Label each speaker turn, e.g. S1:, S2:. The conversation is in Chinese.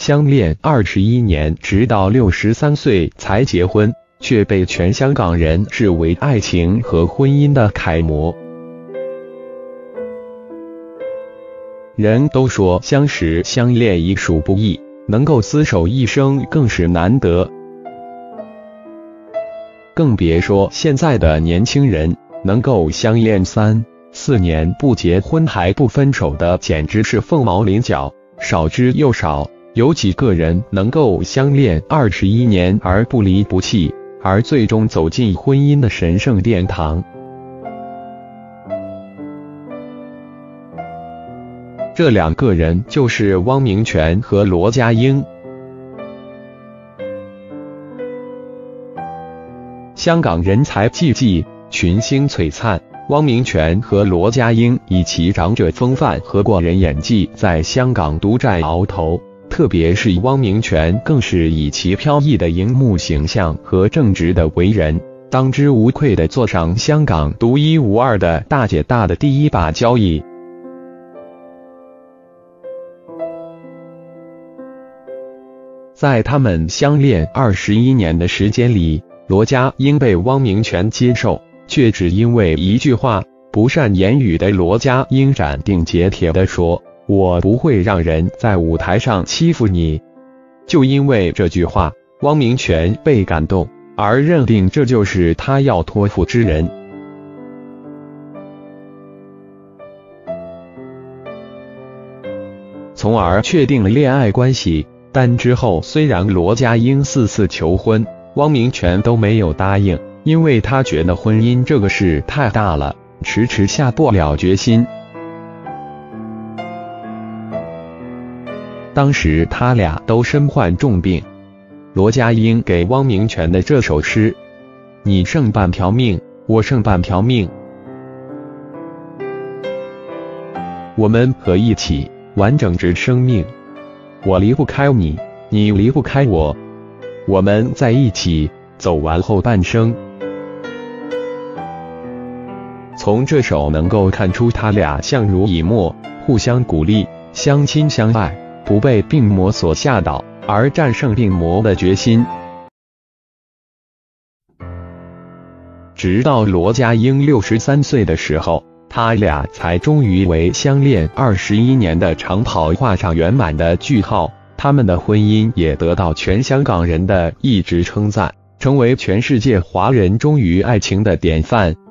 S1: 相恋21年，直到63岁才结婚，却被全香港人视为爱情和婚姻的楷模。人都说相识相恋已属不易，能够厮守一生更是难得。更别说现在的年轻人，能够相恋3、4年不结婚还不分手的，简直是凤毛麟角，少之又少。有几个人能够相恋21年而不离不弃，而最终走进婚姻的神圣殿堂？这2个人就是汪明荃和罗家英。香港人才济济，群星璀璨，汪明荃和罗家英以其长者风范和过人演技在香港独占鳌头，特别是汪明荃更是以其飘逸的荧幕形象和正直的为人，当之无愧地坐上香港独一无二的大姐大的第一把交椅。在他们相恋21年的时间里，罗家英被汪明荃接受，却只因为一句话，不善言语的罗家英斩钉截铁地说：“我不会让人在舞台上欺负你。”就因为这句话，汪明荃被感动，而认定这就是他要托付之人。从而确定了恋爱关系。但之后虽然罗家英4次求婚，汪明荃都没有答应，因为他觉得婚姻这个事太大了，迟迟下不了决心。当时他俩都身患重病，罗家英给汪明荃的这首诗：“你剩半条命，我剩半条命，我们合一起完整着生命。我离不开你，你离不开我，我们在一起走完后半生。”从这首能够看出他俩相濡以沫，互相鼓励，相亲相爱，不被病魔所吓倒，而战胜病魔的决心。直到罗家英63岁的时候，他俩才终于为相恋21年的长跑画上圆满的句号。他们的婚姻也得到全香港人的一致称赞，成为全世界华人忠于爱情的典范。